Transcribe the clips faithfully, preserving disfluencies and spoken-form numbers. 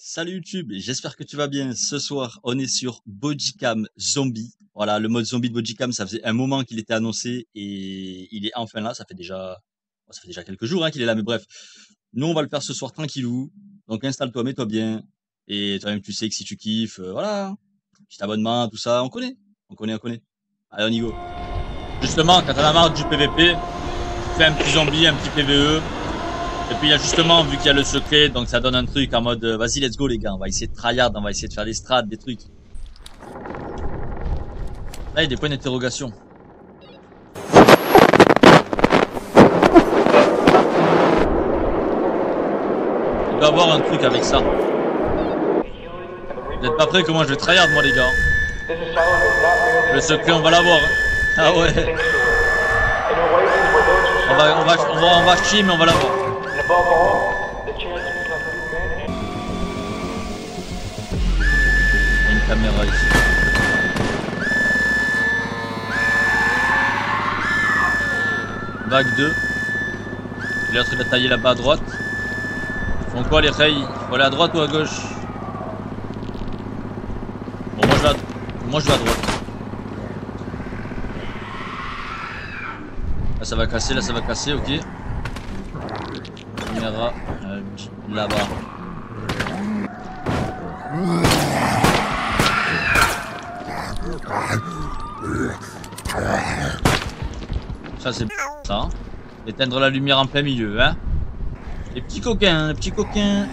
Salut YouTube, j'espère que tu vas bien. Ce soir, on est sur Bodycam Zombie. Voilà, le mode zombie de Bodycam, ça faisait un moment qu'il était annoncé et il est enfin là. Ça fait déjà, bon, ça fait déjà quelques jours hein, qu'il est là, mais bref. Nous, on va le faire ce soir tranquillou. Donc installe-toi, mets-toi bien. Et toi-même, tu sais que si tu kiffes, euh, voilà, petit abonnement, tout ça, on connaît, on connaît, on connaît. Allez, on y go. Justement, quand t'en as marre du P V P, tu fais un petit zombie, un petit P V E. Et puis il y a justement, vu qu'il y a le secret, donc ça donne un truc en mode euh, vas-y let's go les gars, on va essayer de tryhard, on va essayer de faire des strats, des trucs. Là il y a des points d'interrogation. Il doit y avoir un truc avec ça. Vous n'êtes pas prêts comment je vais tryhard moi les gars. Le secret on va l'avoir. Hein. Ah ouais. On va, on va, on va, on va chier mais on va l'avoir. Une caméra ici. Vague deux. Il est en train de tailler là-bas à droite. Ils font quoi les rails? Il faut aller à droite ou à gauche? Bon moi je vais à, moi, je vais à droite. Là ça va casser, là ça va casser, ok. Caméra euh, là-bas. Ça c'est ça. Hein. Éteindre la lumière en plein milieu, hein. Les petits coquins, les petits coquins.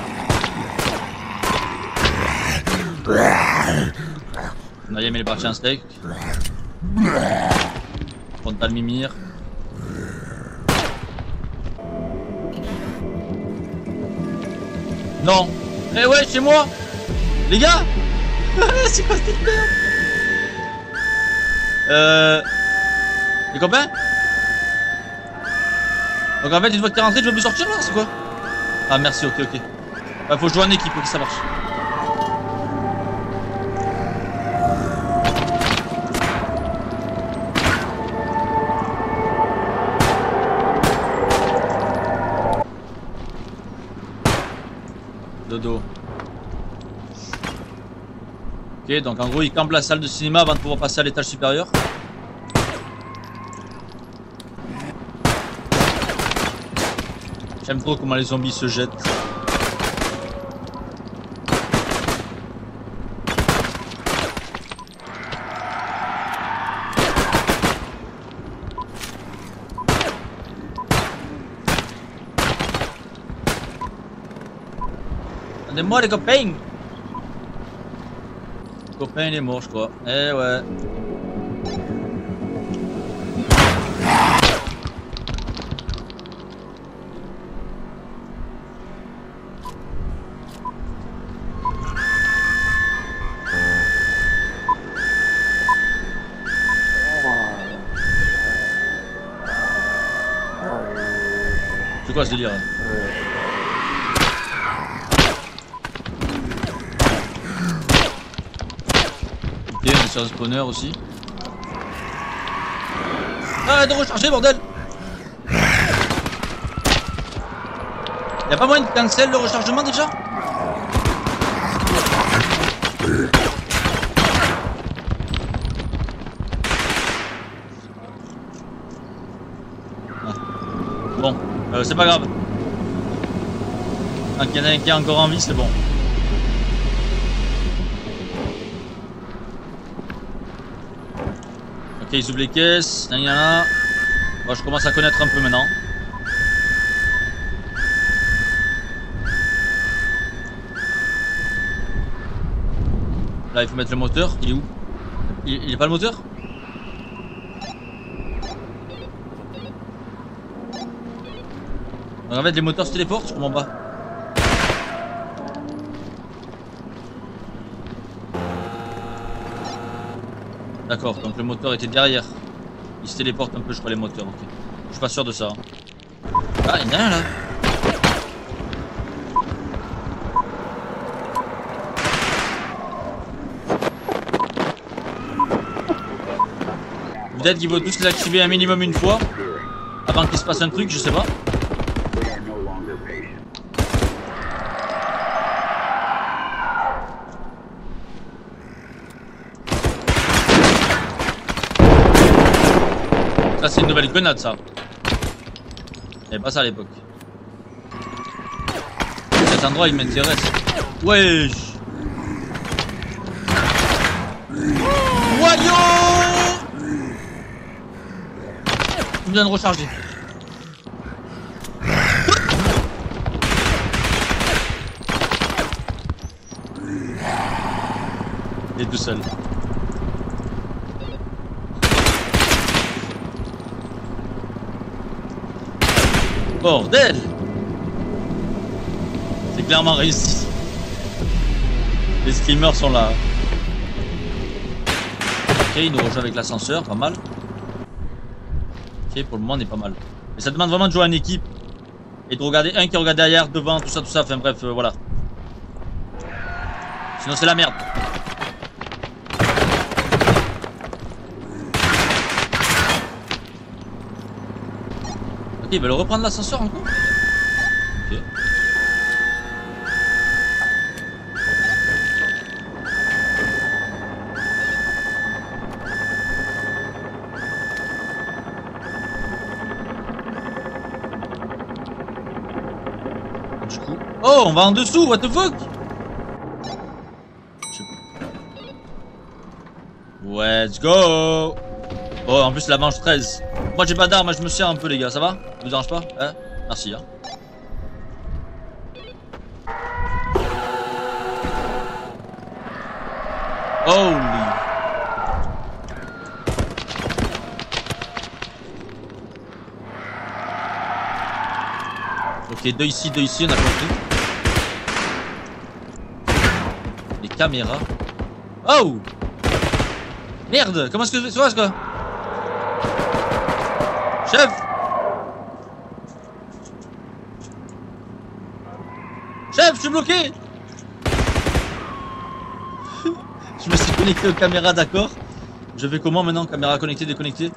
On a aimé les parties en steak. Frontal mimir. Non. Eh ouais, c'est moi. Les gars. C'est quoi cette merde? Euh... Les copains. Donc en fait, une fois que t'es rentré, tu veux plus sortir là, c'est quoi? Ah merci, ok, ok. Bah, faut jouer en équipe pour que ça marche. Dodo. Ok, donc en gros, il campe la salle de cinéma avant de pouvoir passer à l'étage supérieur. J'aime trop comment les zombies se jettent. Attendez-moi les copains. Le copain il est mort je crois. Eh ouais. C'est quoi ce délire hein? Ok, on est sur le spawner aussi. Ah, de recharger bordel. Y'a pas moyen de cancel le rechargement déjà? Bon, euh, c'est pas grave. Tant qu'il y en a un qui est encore en vie, c'est bon. Ok, ils ouvrent les caisses. Il y en a. Bon, je commence à connaître un peu maintenant. Là, il faut mettre le moteur. Il est où? Il, il est pas le moteur? Donc en fait les moteurs se téléportent, je comprends pas. D'accord, donc le moteur était derrière. Il se téléporte un peu je crois les moteurs, ok. Je suis pas sûr de ça. Hein. Ah, il y en a un là. Peut-être qu'il faut tous les activer un minimum une fois. Avant qu'il se passe un truc, je sais pas. Ça c'est une nouvelle grenade ça. Il n'y avait pas ça à l'époque. Cet endroit il m'intéresse. Wesh. Wayo. Je viens de recharger. Il est tout seul. Bordel! C'est clairement réussi. Les screamers sont là. Ok, il nous rejoint avec l'ascenseur, pas mal. Ok, pour le moment on est pas mal. Mais ça demande vraiment de jouer en équipe. Et de regarder un qui regarde derrière, devant, tout ça, tout ça. Enfin bref, euh, voilà. Sinon c'est la merde. Ok, ils veulent reprendre l'ascenseur encore. Ok. Du coup... Oh, on va en dessous, what the fuck? Let's go. Oh, en plus la manche treize. Moi j'ai pas d'armes, je me sers un peu les gars, ça va? Ça vous dérange pas? Hein? Merci hein. Holy. Ok, deux ici, deux ici, on a compris. Les caméras. Oh! Merde! Comment est-ce que c'est quoi? Chef! Chef, je suis bloqué! Je me suis connecté aux caméras, d'accord. Je fais comment maintenant? Caméra connectée, déconnectée?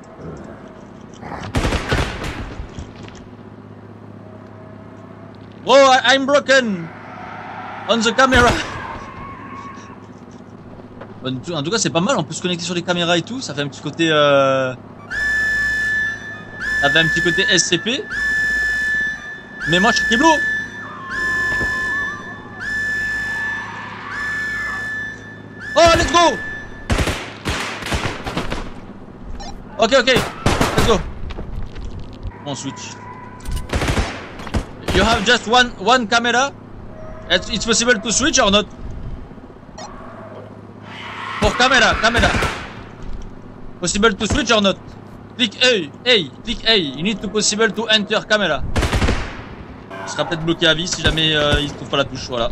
Bro, I'm broken! On the camera! En tout cas, c'est pas mal, on peut se connecter sur les caméras et tout. Ça fait un petit côté... Euh... Ça fait un petit côté S C P. Mais moi, je suis Kiblo. Oh, let's go. Ok, ok. Let's go. On switch. You have just one one camera. It's, it's possible to switch or not? For camera, camera. Possible to switch or not? Click A, A, click A. You need to possible to enter camera. Il sera peut-être bloqué à vie si jamais euh, il trouve pas la touche, voilà.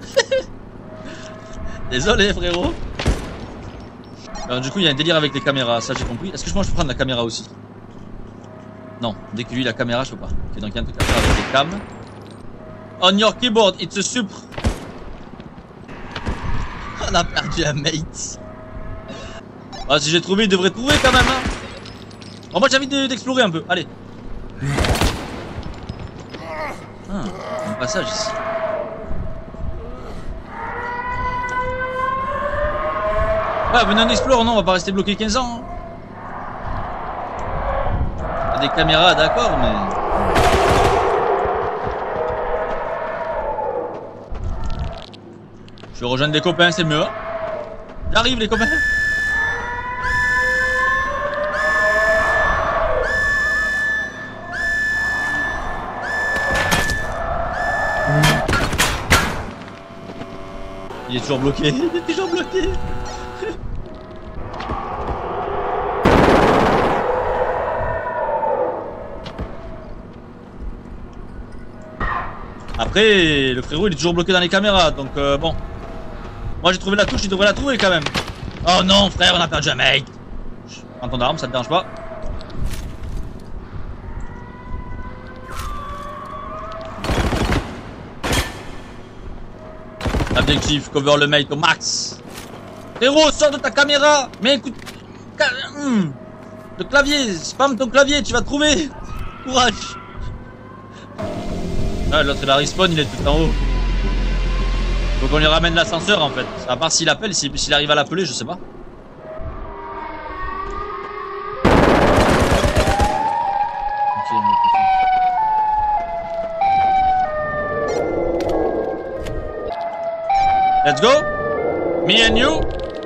Désolé frérot. Alors du coup il y a un délire avec les caméras, ça j'ai compris. Est-ce que moi je peux prendre la caméra aussi? Non, dès que lui la caméra je peux pas. Ok, donc il y a un truc à faire avec les cams. On your keyboard, it's a supr. On a perdu un mate. Ah, si j'ai trouvé, il devrait trouver quand même hein. Bon, moi j'ai envie d'explorer un peu, allez. Ah, un passage ici. Ouais, venez on explore, non, on va pas rester bloqué quinze ans. Hein. Il y a des caméras, d'accord, mais... Je vais rejoindre des copains, c'est mieux. J'arrive les copains. Il est toujours bloqué, il est toujours bloqué. Après, le frérot il est toujours bloqué dans les caméras, donc euh, bon. Moi j'ai trouvé la touche, il devrait la trouver quand même. Oh non frère, on a perdu un mec. Prends ton arme, ça te dérange pas? Objectif, cover le mate au max. Frérot, sors de ta caméra. Mais écoute, le clavier, spam ton clavier, tu vas trouver. Courage. Ah, l'autre il a respawn, il est tout en haut. Faut qu'on lui ramène l'ascenseur en fait. À part s'il appelle, s'il arrive à l'appeler, je sais pas. Let's go. Me and you.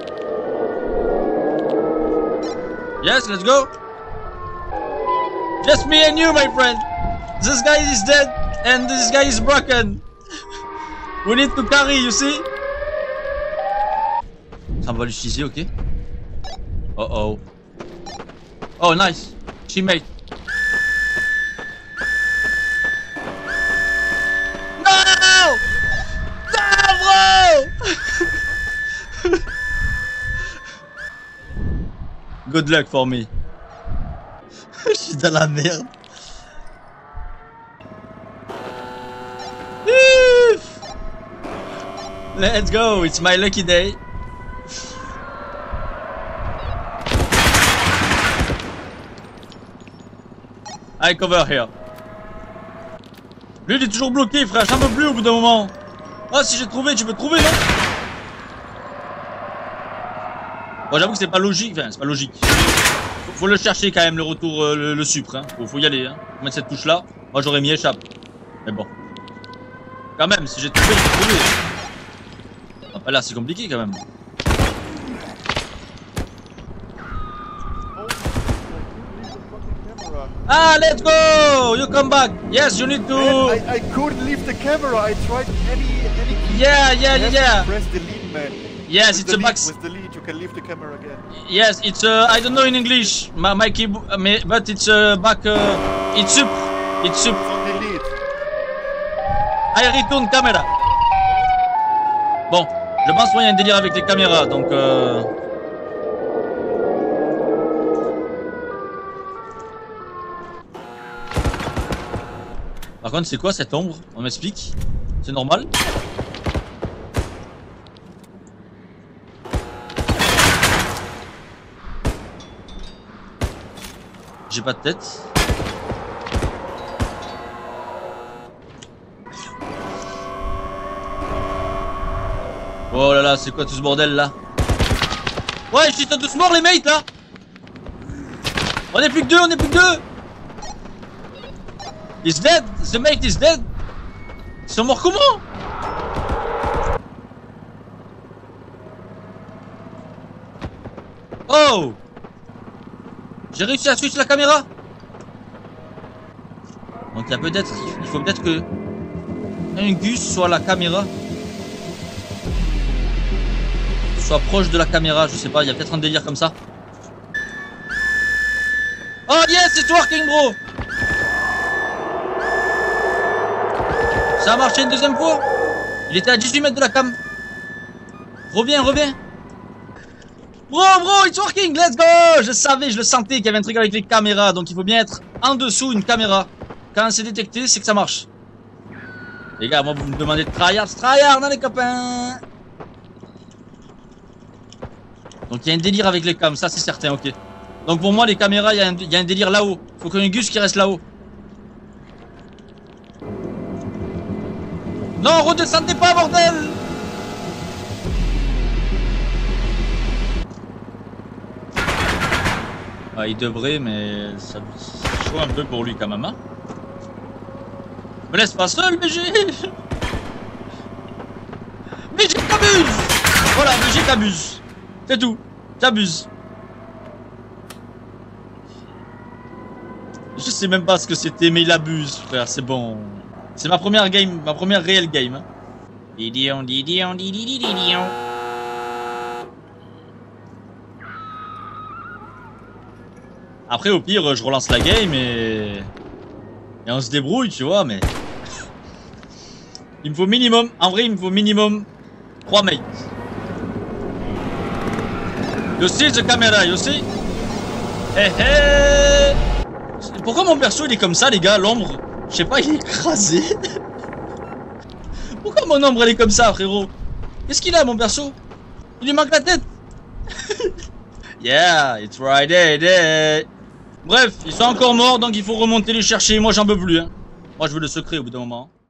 Yes, let's go. Just me and you, my friend. This guy is dead and this guy is broken. We need to carry, you see? Ça, on va l'utiliser, ok. Oh oh. Oh, nice. Teammate. No! No, bro! Good luck for me. Je suis dans la merde. Let's go, it's my lucky day. I cover here. Lui il est toujours bloqué frère, j'en peux plus au bout d'un moment. Ah si j'ai trouvé, tu peux trouver non? Bon j'avoue que c'est pas logique, enfin c'est pas logique. Faut, faut le chercher quand même le retour, euh, le, le supre hein. Faut, faut y aller hein. Faut mettre cette touche là. Moi j'aurais mis échappe. Mais bon. Quand même, si j'ai trouvé, j'ai trouvé. Ah bah là c'est compliqué quand même. Ah, let's go! You come back. Yes, you need to. Man, I, I couldn't leave the camera. I tried any any key. Yeah, yeah, you have yeah. to press delete, man. Yes, with it's a delete, back. With delete, you can leave the camera again. Yes, it's uh, I don't know in English. My my keyboard, but it's uh, back. Uh, it's up. It's up. On delete. I return camera. Bon, je pense qu'il y a un délire avec les caméras, donc. Euh... Par contre, c'est quoi cette ombre? On m'explique? C'est normal? J'ai pas de tête. Oh là là, c'est quoi tout ce bordel là? Ouais, je suis tous morts les mates là. On est plus que deux, on est plus que deux. He's dead, the mate is dead. Ils sont morts comment? Oh! J'ai réussi à switch la caméra. Donc il y a peut-être, il faut peut-être que un Gus soit la caméra, soit proche de la caméra, je sais pas, il y a peut-être un délire comme ça. Oh yes, it's working bro. Ça a marché une deuxième fois. Il était à dix-huit mètres de la cam. Reviens, reviens. Bro, bro, it's working, let's go. Je savais, je le sentais qu'il y avait un truc avec les caméras. Donc il faut bien être en dessous une caméra. Quand c'est détecté, c'est que ça marche. Les gars, moi vous me demandez de tryhard, tryhard, hein les copains. Donc il y a un délire avec les cams, ça c'est certain, ok. Donc pour moi les caméras, il y, y a un délire là-haut. Faut qu'il y ait un Gus qui reste là-haut. Non, redescendez pas, bordel! Ah, il devrait, mais ça chaud un peu pour lui quand même, hein. Me laisse pas seul, B G! B G t'abuses! Voilà, B G t'abuse. C'est tout, t'abuses. Je sais même pas ce que c'était, mais il abuse, frère, c'est bon. C'est ma première game, ma première réelle game. Hein. Didion, didion, didion, didion. Après, au pire, je relance la game et... et on se débrouille, tu vois, mais... Il me faut minimum, en vrai, il me faut minimum trois mates. You see the camera, you see? Hey, hey. Pourquoi mon perso, il est comme ça, les gars, l'ombre? Je sais pas, il est écrasé. Pourquoi mon ombre elle est comme ça, frérot? Qu'est-ce qu'il a, mon perso? Il lui manque la tête. Yeah, it's Friday day. Bref, ils sont encore morts, donc il faut remonter les chercher. Moi, j'en peux plus. Hein. Moi, je veux le secret au bout d'un moment.